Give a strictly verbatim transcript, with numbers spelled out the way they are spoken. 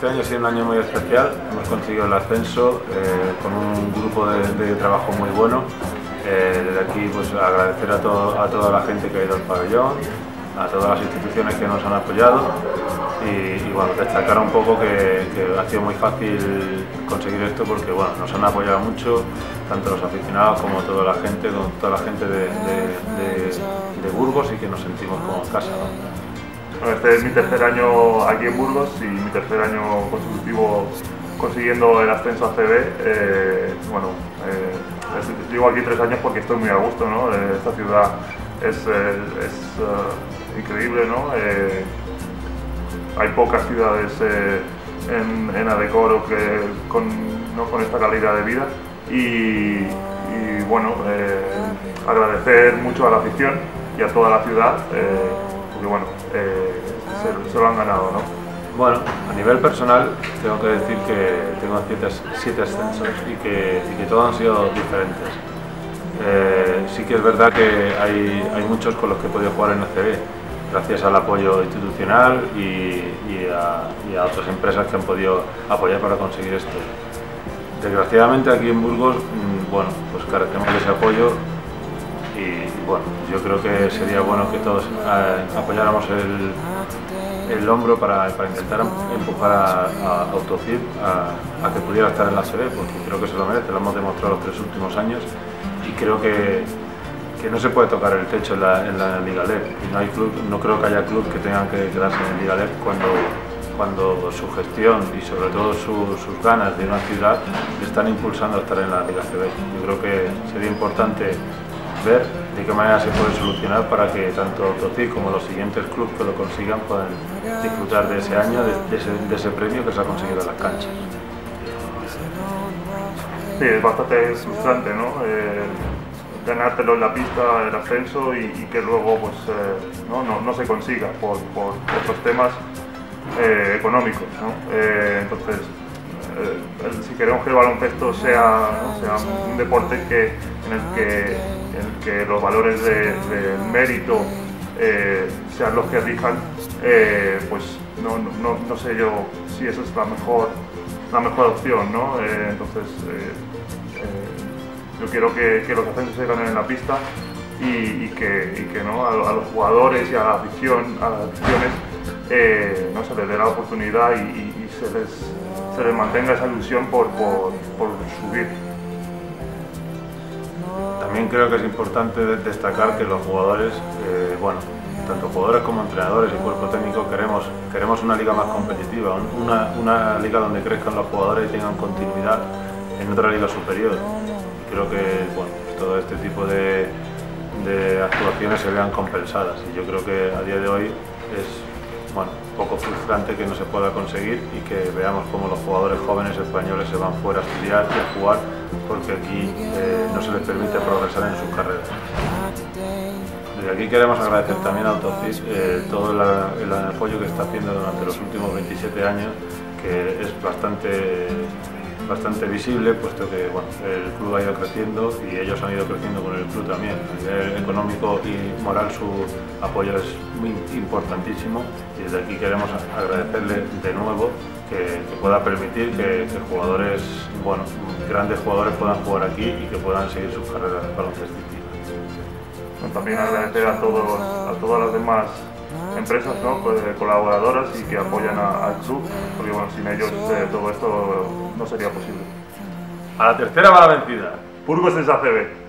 este año ha sido un año muy especial. Hemos conseguido el ascenso eh, con un grupo de, de trabajo muy bueno. Eh, desde aquí pues agradecer a, todo, a toda la gente que ha ido al pabellón, a todas las instituciones que nos han apoyado y, y bueno, destacar un poco que, que ha sido muy fácil conseguir esto porque bueno, nos han apoyado mucho, tanto los aficionados como toda la gente, con toda la gente de, de, de, de Burgos y que nos sentimos como en casa, ¿no? Bueno, este es mi tercer año aquí en Burgos y mi tercer año consecutivo consiguiendo el ascenso a C B. Eh, bueno, eh, llevo aquí tres años porque estoy muy a gusto, ¿no? Eh, esta ciudad es, eh, es uh, increíble, ¿no? Eh, hay pocas ciudades eh, en, en Adecoro que con, ¿no? con esta calidad de vida y, y bueno, eh, agradecer mucho a la afición y a toda la ciudad eh, porque bueno, eh, se, se lo han ganado, ¿no? Bueno, a nivel personal tengo que decir que tengo siete, siete ascensos y que, y que todos han sido diferentes. Eh, sí que es verdad que hay, hay muchos con los que he podido jugar en A C B, gracias al apoyo institucional y, y, a, y a otras empresas que han podido apoyar para conseguir esto. Desgraciadamente aquí en Burgos, bueno, pues carecemos de ese apoyo y bueno, yo creo que sería bueno que todos eh, apoyáramos el, el hombro para, para intentar empujar a, a Autocid a, a que pudiera estar en la A C B, porque creo que se lo merece, lo hemos demostrado los tres últimos años y creo que, que no se puede tocar el techo en la, en la Liga L E P y no, hay club, no creo que haya club que tengan que quedarse en la Liga L E P cuando, cuando su gestión y sobre todo su, sus ganas de una ciudad le están impulsando a estar en la Liga C B. Yo creo que sería importante ver de qué manera se puede solucionar para que tanto Autocid como los siguientes clubes que lo consigan puedan disfrutar de ese año, de, de, ese, de ese premio que se ha conseguido en las canchas. Sí, es bastante frustrante, ¿no? Eh, ganártelo en la pista, el ascenso y, y que luego pues, eh, ¿no? No, no se consiga por, por otros temas eh, económicos, ¿no? Eh, entonces, eh, el, si queremos que el baloncesto sea, ¿no? sea un deporte que, en, el que, en el que los valores del de mérito eh, sean los que rijan, eh, pues no, no, no sé yo si esa es la mejor, la mejor opción, ¿no? Eh, entonces, eh, eh, yo quiero que, que los ascensos se ganen en la pista y, y que, y que ¿no? a, a los jugadores y a la afición, a las aficiones eh, ¿no? se les dé la oportunidad y, y, y se, les, se les mantenga esa ilusión por, por, por subir. También creo que es importante destacar que los jugadores, eh, bueno, tanto jugadores como entrenadores y cuerpo técnico queremos, queremos una liga más competitiva, una, una liga donde crezcan los jugadores y tengan continuidad en otra liga superior. Y creo que bueno, todo este tipo de, de actuaciones se vean compensadas y yo creo que a día de hoy es bueno, poco frustrante que no se pueda conseguir y que veamos cómo los jugadores jóvenes españoles se van fuera a estudiar y a jugar porque aquí eh, no se les permite progresar en sus carreras. Desde aquí queremos agradecer también a Autocid eh, todo la, el apoyo que está haciendo durante los últimos veintisiete años, que es bastante, bastante visible, puesto que bueno, el club ha ido creciendo y ellos han ido creciendo con el club también. A nivel económico y moral su apoyo es muy importantísimo y desde aquí queremos agradecerle de nuevo que, que pueda permitir que, que jugadores, bueno, grandes jugadores puedan jugar aquí y que puedan seguir sus carreras baloncestísticas. También agradecer a, todos, a todas las demás empresas, ¿no? Pues, colaboradoras y que apoyan a, al club, porque bueno, sin ellos eh, todo esto no sería posible. A la tercera va la vencida. Burgos es A C B.